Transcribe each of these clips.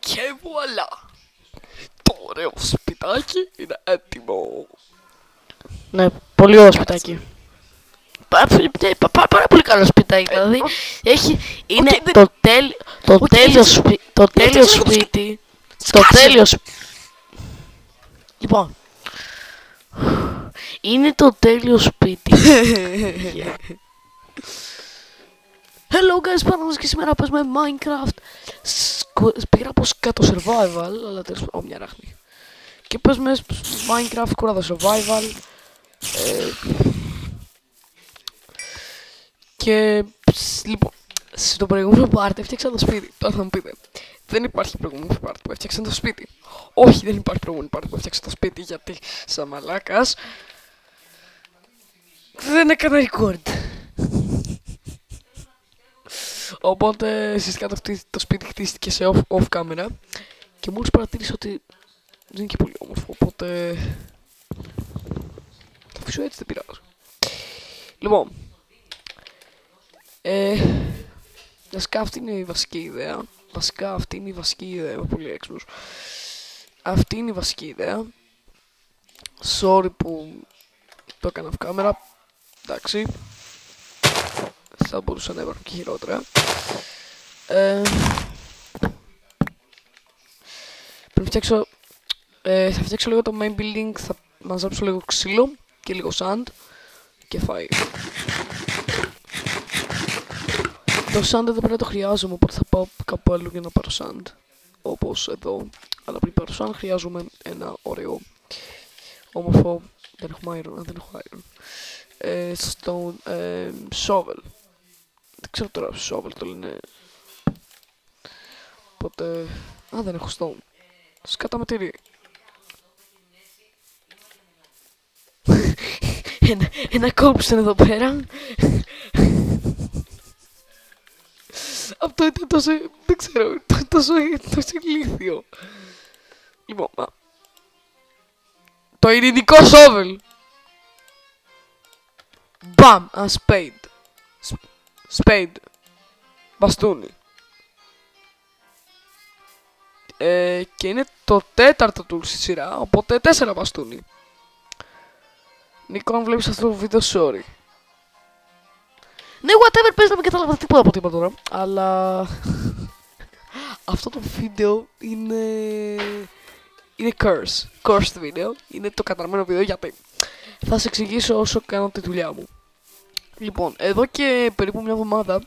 Και βουαλά! Το ωραίο σπιτάκι είναι έτοιμο. Ναι, πολύ ωραίο σπιτάκι. Πάρα πολύ καλό σπιτάκι, δηλαδή. Είναι το τέλειο σπίτι. Το τέλειο σπίτι. Το τέλειο σπίτι. Λοιπόν. Είναι το τέλειο σπίτι. Hello guys, πάνω και σήμερα παίζουμε Minecraft. Πήγα πως κάτω survival, αλλά τέλος πάντων, μια ράχνη. Και παίζουμε Minecraft κουράδο survival. Και λοιπόν, στο προηγούμενο part έφτιαξα το σπίτι. Τώρα θα μου πείτε, δεν υπάρχει προηγούμενο part που έφτιαξα το σπίτι. Όχι, δεν υπάρχει προηγούμενο part που έφτιαξα το σπίτι, γιατί σαν μαλάκας δεν έκανα record. Οπότε εσείς κάτω το σπίτι χτίστηκε σε off camera και μόλις παρατήρησα ότι δεν είναι και πολύ όμορφο, οπότε θα αφήσω έτσι, δεν πειράζει. Λοιπόν, βασικά αυτή είναι η βασική ιδέα. Βασικά αυτή είναι η βασική ιδέα, είμαι πολύ έξυπνος. Αυτή είναι η βασική ιδέα. Sorry που το έκανα off camera. Εντάξει, θα μπορούσαν να υπάρχουν και χειρότερα. Θα φτιάξω λίγο το main building, θα μαζέψω λίγο ξύλο και λίγο sand και φάει. Το sand εδώ πέρα το χρειάζομαι, οπότε θα πάω κάπου αλλού για να πάρω sand. Όπως εδώ. Αλλά πριν πάρω sand χρειάζομαι ένα ωραίο όμορφο. Δεν έχουμε iron, δεν έχω iron. Stone shovel. Δεν ξέρω τώρα shovel το λένε. Οπότε... Α, δεν έχω stone. Σκάτα με τυρί. Ένα κόψαν εδώ πέρα. Αυτό ήταν τόσο... δεν ξέρω, τόσο ηλίθιο. Λοιπόν, το ειρηνικό shovel. Μπαμ! A spade. Spade. Μπαστούνι. Και είναι το τέταρτο tool στη σειρά, οπότε 4 μπαστούνι. Νίκο, αν βλέπεις αυτό το βίντεο, sorry. Ναι, whatever, πες να μην κατάλαβα τίποτα από τίποτα τώρα. Αλλά... αυτό το βίντεο είναι... είναι cursed βίντεο. Είναι το καταραμένο βίντεο, γιατί θα σε εξηγήσω όσο κάνω τη δουλειά μου. Λοιπόν, εδώ και περίπου μια εβδομάδα,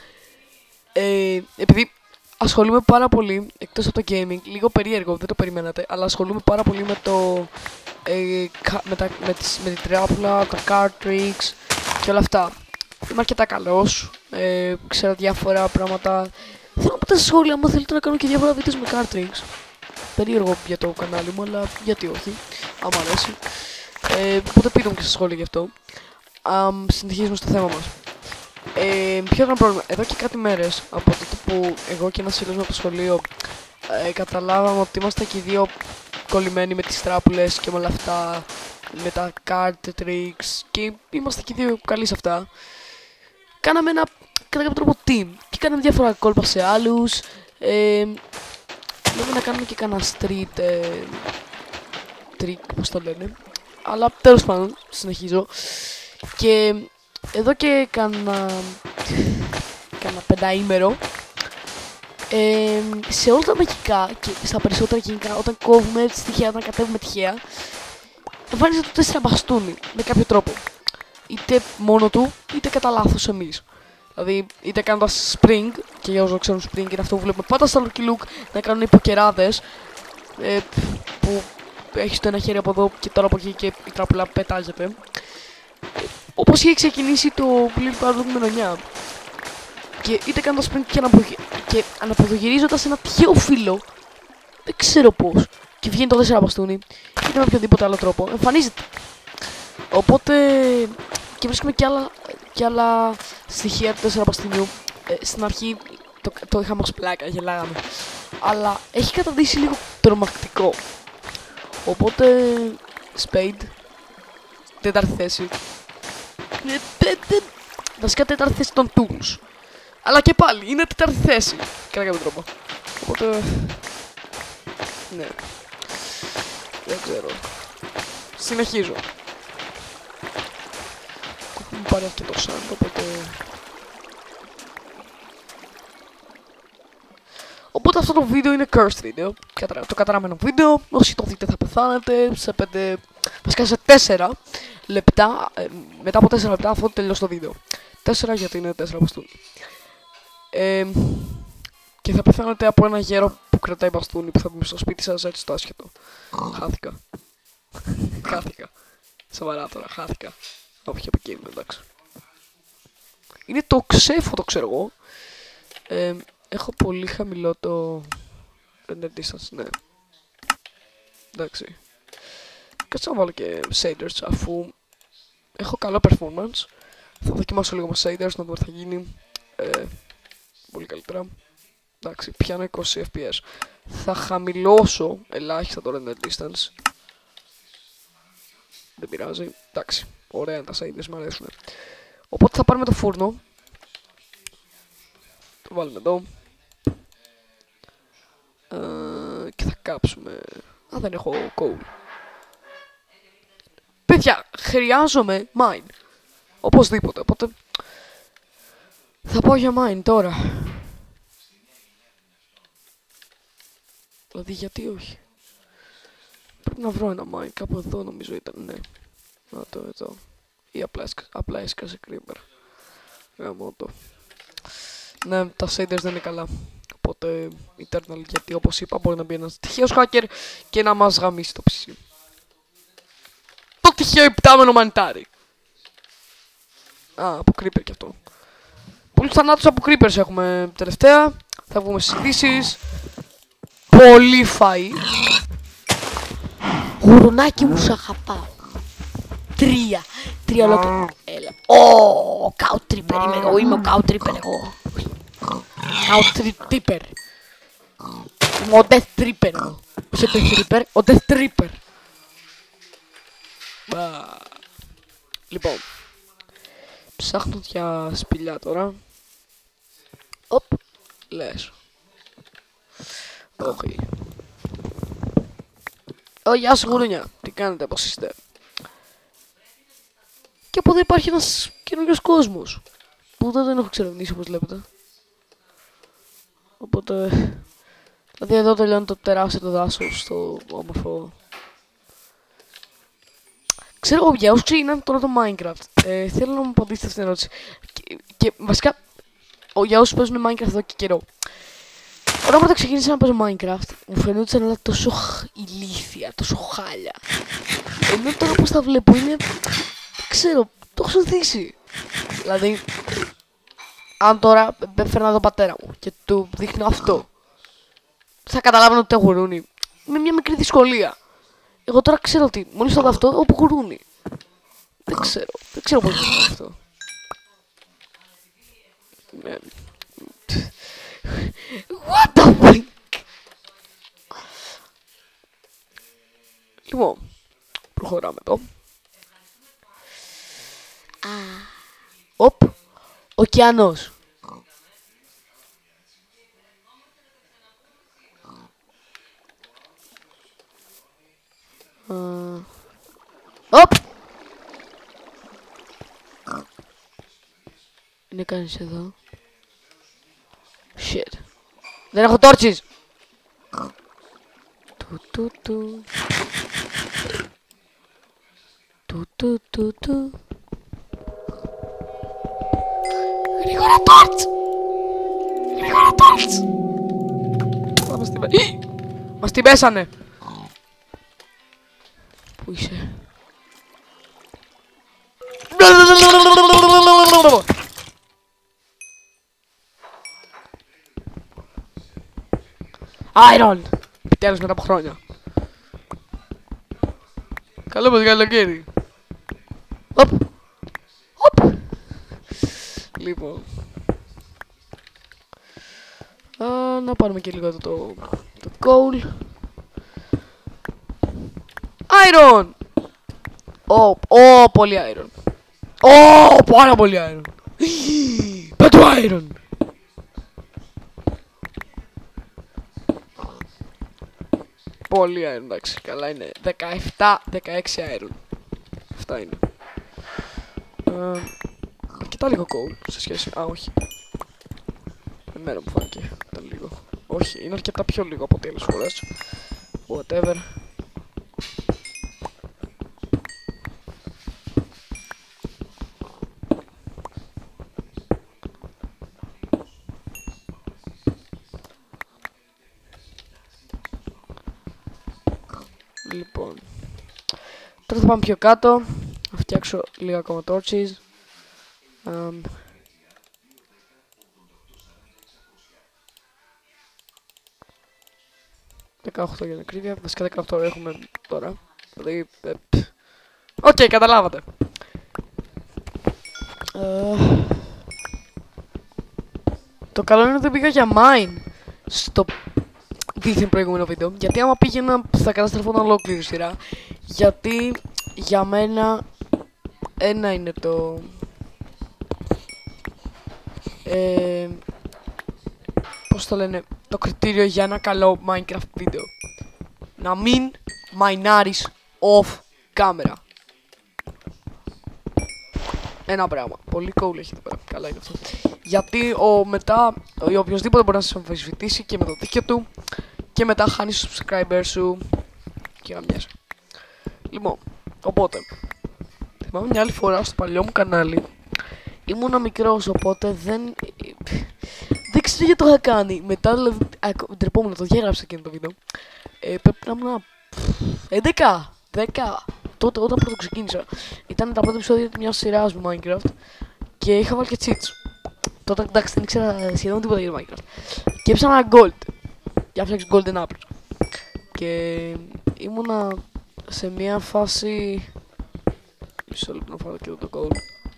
επειδή ασχολούμαι πάρα πολύ, εκτός από το gaming, λίγο περίεργο, δεν το περιμένατε, αλλά ασχολούμαι πάρα πολύ με το... με τη τράπουλα, τα card tricks και όλα αυτά. Είμαι αρκετά καλός, ξέρω διάφορα πράγματα. Θέλω να πω στα σχόλια μου, θέλετε να κάνω και διάφορα βίντεos με card tricks. Περίεργο για το κανάλι μου, αλλά γιατί όχι, άμα αρέσει. Οπότε πείτε μου και στα σχόλια γι' αυτό. Συνεχίζουμε στο θέμα μας. Ποιο ήταν πρόβλημα? Εδώ και κάτι μέρες, από τότε που εγώ και ένας φίλος μου από το σχολείο καταλάβαμε ότι είμαστε και οι δύο κολλημένοι με τις τράπουλες και με όλα αυτά, με τα card tricks, και είμαστε και οι δύο καλοί σε αυτά. Κάναμε ένα, κατά κάποιο τρόπο, team και κάναμε διάφορα κόλπα σε άλλους. Λέμε να κάνουμε και κάνα street trick, πώς το λένε. Αλλά τέλος πάντων, συνεχίζω. Και εδώ και κάνα πενταήμερο, σε όλα τα μαγικά και στα περισσότερα γενικά, όταν κόβουμε έτσι τυχαία, όταν κατέβουμε τυχαία, εμφανίζεται το 4 μπαστούνι με κάποιο τρόπο. Είτε μόνο του, είτε κατά λάθος εμείς. Δηλαδή, είτε κάνοντας spring, και για όσους ξέρουν spring είναι αυτό που βλέπουμε πάντα στα Lucky Luke, να κάνουν υποκεράδες, που έχεις το ένα χέρι από εδώ και τώρα από εκεί και η τράπουλα πετάζεται. Όπως είχε ξεκινήσει το Blip Park 9. Και είτε κάνοντας spring και αναποδογυρίζοντας ένα τυχαίο φύλλο, δεν ξέρω πώς, και βγαίνει το 4 μπαστούνι, είτε με οποιοδήποτε άλλο τρόπο, εμφανίζεται. Οπότε, και βρίσκουμε και άλλα στοιχεία του 4 μπαστούνιου. Στην αρχή το είχαμε ως πλάκα, γελάγαμε. Αλλά έχει καταντήσει λίγο τρομακτικό. Οπότε, spade, τέταρτη θέση. Βασικά τέταρτη θέση των tools. Αλλά και πάλι είναι τέταρτη θέση, κατά κάποιο τρόπο. Οπότε Ναι. Δεν ξέρω. Συνεχίζω. Έχουμε πάρει αρκετό σάντ, οπότε... Οπότε αυτό το βίντεο είναι cursed video. Το καταραμένο βίντεο. Όσοι το δείτε θα πεθάνετε σε 5... Βασικά σε 4 λεπτά. Μετά από 4 λεπτά αφού τελειώσει το βίντεο. 4 γιατί είναι 4 μπαστούνι. Και θα πεθάνετε από ένα γέρο που κρατάει μπαστούνι που θα βγει στο σπίτι σας έτσι το άσχετο. Χάθηκα. Χάθηκα. Σοβαρά τώρα, χάθηκα. Όχι από εκεί, εντάξει. Είναι το ξέφο, το ξέρω εγώ. Έχω πολύ χαμηλό το render distance, ναι. Εντάξει. Κάτσε να βάλω και shaders αφού έχω καλό performance. Θα δοκιμάσω λίγο με shaders να δω τι θα γίνει. Πολύ καλύτερα. Εντάξει, πιάνω 20 fps. Θα χαμηλώσω ελάχιστα το render distance. Δεν πειράζει. Εντάξει, ωραία είναι τα shaders, μου αρέσουν. Οπότε θα πάρουμε το φούρνο. Το βάλουμε εδώ. Και θα κάψουμε. Α, δεν έχω coal. Παιδιά, χρειάζομαι mine. Οπωσδήποτε, οπότε θα πάω για mine τώρα. Δηλαδή γιατί όχι. Πρέπει να βρω ένα mine κάπου εδώ νομίζω ήταν, ναι. Να το εδώ. Ή απλά έσκασε creeper. Γαμώ το. Ναι, τα shaders δεν είναι καλά. Οπότε Eternal γιατί όπως είπα μπορεί να μπει ένας τυχαίος hacker και να μας γαμίσει το PC. Το τυχαίο υπτάμενο μανιτάρι. Α, από creeper κι αυτό. Πολλούς θανάτους από creepers έχουμε τελευταία. Θα βγούμε στις ειδήσεις. Πολύ φαΐ. Γουρουνάκι μου, σ' αγαπάω. 3 ολόκληρα. Έλα. Ω, Coutripper είμαι εγώ, είμαι ο Coutripper εγώ. Coutripper. Είμαι ο Death Tripper εγώ. Όχι ο Death Tripper, ο Death Tripper. Λοιπόν. Ψάχνω για σπηλιά τώρα. Οπ. Λες. Όχι. Γεια σου γουρούνια. Τι κάνετε, πώς είστε? Και από εδώ υπάρχει ένας καινούριος κόσμος που δεν τον έχω εξερευνήσει όπως βλέπετε. Οπότε... Δηλαδή εδώ τελειώνει το τεράστιο το δάσος, το όμορφο. Ξέρω εγώ για όσους ξεκινάνε τώρα το Minecraft. Θέλω να μου απαντήσετε αυτήν την ερώτηση. Και βασικά, για όσους παίζουν Minecraft εδώ και καιρό. Όταν ξεκίνησα να παίζω Minecraft, μου φαινόταν όλα τόσο ηλίθια, τόσο χάλια. Ενώ τώρα πως τα βλέπω είναι... Ξέρω, το έχω συνηθίσει. Δηλαδή, αν τώρα έφερνα τον πατέρα μου και του δείχνω αυτό, θα καταλάβαινε ότι έχω γουρούνι. Με μια μικρή δυσκολία. Εγώ τώρα ξέρω ότι μόλις το δω αυτό, όπου γουρούνι. Δεν ξέρω πώς είναι αυτό. What the fuck? Λοιπόν, προχωράμε εδώ. Οπ, ωκεανός. Οπ. Είναι κανείς εδώ? Shit. Δεν έχω τόρτσις. Γρήγορα τόρτς. Γρήγορα τόρτς. Μας την πέσανε. Πού είσαι? Iron! Επιτέλους μετά από χρόνια. Καλό μας καλοκαίρι. Οπ! Οπ! Λοιπόν. Να πάρουμε και λίγο το coal. Iron! Πολύ iron. Πάρα πολύ iron. Πέτω iron. Πολύ iron, εντάξει, καλά είναι. 17-16 iron. Αυτά είναι. Κοιτά λίγο coal σε σχέση. Α, όχι. Εμένα μου φάνηκε. Ήταν λίγο. Όχι, είναι αρκετά πιο λίγο από ό,τι άλλες φορές. Whatever. Λοιπόν, τώρα θα πάμε πιο κάτω. Θα φτιάξω λίγα ακόμα torches. 18 για την ακρίβεια. Βασικά 18 έχουμε τώρα. Δηλαδή. Οκ, καταλάβατε. Το καλό είναι ότι πήγα για mine στο δίθεν προηγούμενο βίντεο. Γιατί άμα πήγαινα θα καταστραφόταν ολόκληρη σειρά. Γιατί για μένα ένα είναι το. Πώς το λένε, το κριτήριο για ένα καλό Minecraft βίντεο. Να μην μαϊνάρεις off camera. Ένα πράγμα. Πολύ cool έχει εδώ πέρα. Καλά είναι αυτό. Γιατί μετά οποιοσδήποτε μπορεί να σας αμφισβητήσει και με το δίκιο του. Και μετά χάνεις τους subscribers σου. Και γαμιέσαι. Λοιπόν, οπότε θυμάμαι μια άλλη φορά στο παλιό μου κανάλι. Ήμουνα μικρός, οπότε δεν ξέρω γιατί το είχα κάνει. Μετά δηλαδή, ντρεπόμουν, το διέγραψα εκείνο το βίντεο. Πρέπει να ήμουν 10. Τότε όταν πρώτο ξεκίνησα. Ήταν τα πρώτα επεισόδια μιας σειράς μου Minecraft. Και είχα βάλει και cheats. Τότε εντάξει δεν ήξερα σχεδόν τίποτα για το Minecraft. Και έψανα ένα gold. Για να φτιάξω golden apples. Και ήμουνα σε μια φάση. Μισό λεπτό να φάω και εδώ το gold.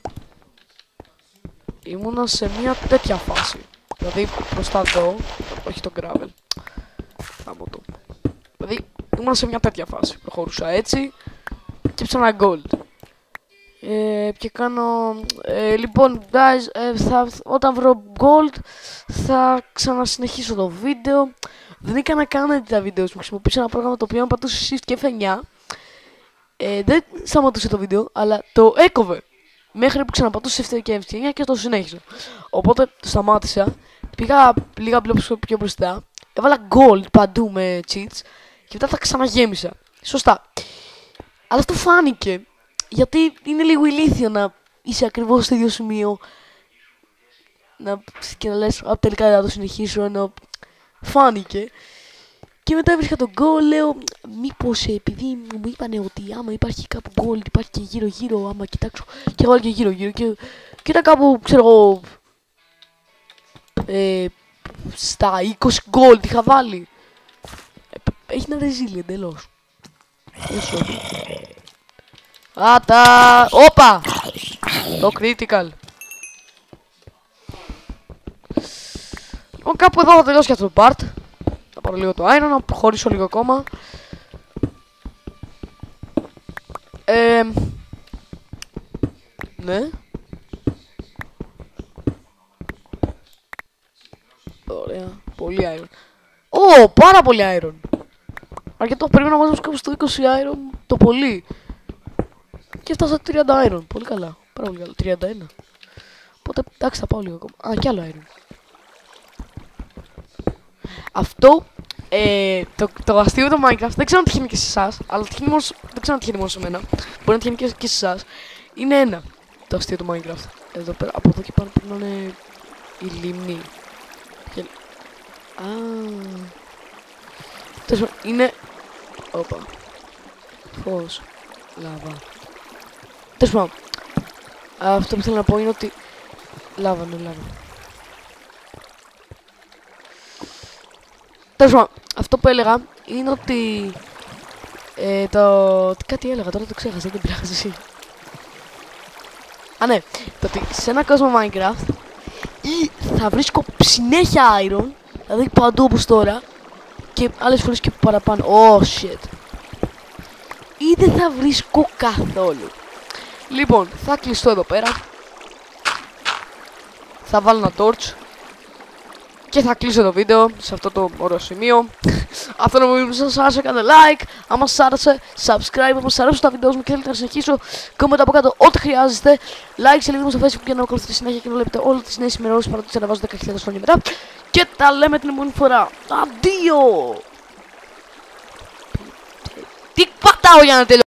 Ήμουνα σε μια τέτοια φάση. Δηλαδή μπροστά εδώ, όχι το gravel. Άμμο το. Δηλαδή ήμουνα σε μια τέτοια φάση. Προχωρούσα έτσι και έψανα gold. Και κάνω. Λοιπόν, guys, όταν βρω gold θα ξανασυνεχίσω το βίντεο. Δεν έκανα καν τα βίντεο μου. Χρησιμοποίησα ένα πρόγραμμα το οποίο αν πατούσε shift και F9. Δεν σταματούσε το βίντεο, αλλά το έκοβε. Μέχρι που ξαναπατούσε shift και F9 και το συνέχισα. Οπότε το σταμάτησα. Πήγα λίγα μπλοκ πιο μπροστά. Έβαλα gold παντού με cheats. Και μετά τα ξαναγέμισα. Σωστά. Αλλά αυτό φάνηκε. Γιατί είναι λίγο ηλίθιο να είσαι ακριβώς στο ίδιο σημείο. Και να λες, τελικά δεν θα το συνεχίσω, ενώ φάνηκε. Και μετά έβρισκα τον gold, λέω, μήπως επειδή μου είπανε ότι άμα υπάρχει κάπου gold υπάρχει και γύρω-γύρω, άμα κοιτάξω. Και έβαλα και γύρω-γύρω και ήταν κάπου, ξέρω εγώ, στα 20 gold είχα βάλει. Έχει ένα ρεζίλι εντελώς. Άτα! Όπα! Το critical. Λοιπόν, κάπου εδώ θα τελειώσει και αυτό το part. Θα πάρω λίγο το iron, να προχωρήσω λίγο ακόμα. Ναι. Ωραία. Πολύ iron. Ω, πάρα πολύ iron. Αρκετό, πρέπει να μαζέψω κάπου στο 20 iron το πολύ. Και έφτασα 30 iron. Πολύ καλά. Πάρα πολύ καλά. 31. Οπότε εντάξει θα πάω λίγο ακόμα. Α, κι άλλο iron. Αυτό το αστείο το Minecraft δεν ξέρω αν τυχαίνει και σε εσάς. Αλλά τυχαίνει μόνο, δεν ξέρω αν τυχαίνει μόνο σε μένα. Μπορεί να τυχαίνει και σε εσάς. Είναι ένα το αστείο του Minecraft. Εδώ πέρα, από εδώ και πάνω πρέπει να είναι η λίμνη. Και... Α. Είναι. Όπα. Φως. Λάβα. Τέλος πάντων. Αυτό που θέλω να πω είναι ότι. Λάβα, ναι, λάβα. Τέλος πάντων. Αυτό που έλεγα είναι ότι. Κάτι έλεγα, τώρα το ξέχασα, δεν πειράζει. Α, ναι. Το ότι σε ένα κόσμο Minecraft ή θα βρίσκω συνέχεια iron, δηλαδή παντού όπως τώρα, και άλλες φορές και παραπάνω. Oh shit. Ή δεν θα βρίσκω καθόλου. Λοιπόν, θα κλειστώ εδώ πέρα. Θα βάλω ένα torch. Και θα κλείσω το βίντεο σε αυτό το ωραίο σημείο. Αυτό να μου σας άρεσε, κάντε like. Άμα σας άρεσε, subscribe. Άμα σας αρέσουν τα βίντεο μου και θέλετε να συνεχίσω, comment από κάτω ό,τι χρειάζεστε. Like σε λίγο στο Facebook για να ακολουθείτε συνέχεια και να βλέπετε όλες τις νέες ημερώσεις παρά τις ανεβάζω 10.000 χρόνια μετά. Και τα λέμε την επόμενη φορά. Αντίο! Τι πατάω για να τελειώσω.